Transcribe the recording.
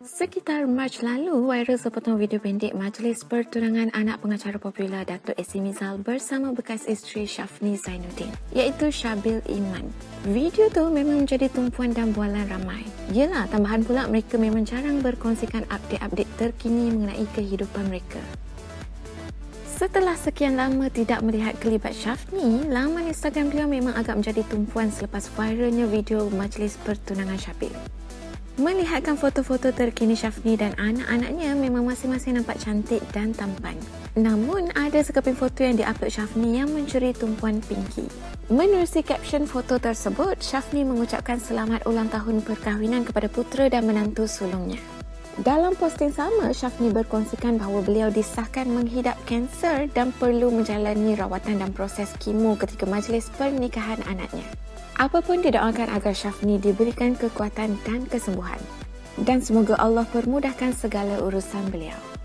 Sekitar Mac lalu, viral sepotong video pendek majlis pertunangan anak pengacara popular Datuk Esi Mizal bersama bekas isteri Shafni Zainuddin, iaitu Syabil Iman. Video tu memang menjadi tumpuan dan bualan ramai. Yelah, tambahan pula mereka memang jarang berkongsikan update-update terkini mengenai kehidupan mereka. Setelah sekian lama tidak melihat kelibat Shafni, laman Instagram beliau memang agak menjadi tumpuan selepas viralnya video majlis pertunangan Syabil. Melihatkan foto-foto terkini Shafni dan anak-anaknya memang masing-masing nampak cantik dan tampan. Namun, ada sekeping foto yang diupload Shafni yang mencuri tumpuan Pinky. Menerusi caption foto tersebut, Shafni mengucapkan selamat ulang tahun perkahwinan kepada putera dan menantu sulungnya. Dalam posting sama, Shafni berkongsikan bahawa beliau disahkan menghidap kanser dan perlu menjalani rawatan dan proses kemo ketika majlis pernikahan anaknya. Apapun didoakan agar Shafni diberikan kekuatan dan kesembuhan. Dan semoga Allah permudahkan segala urusan beliau.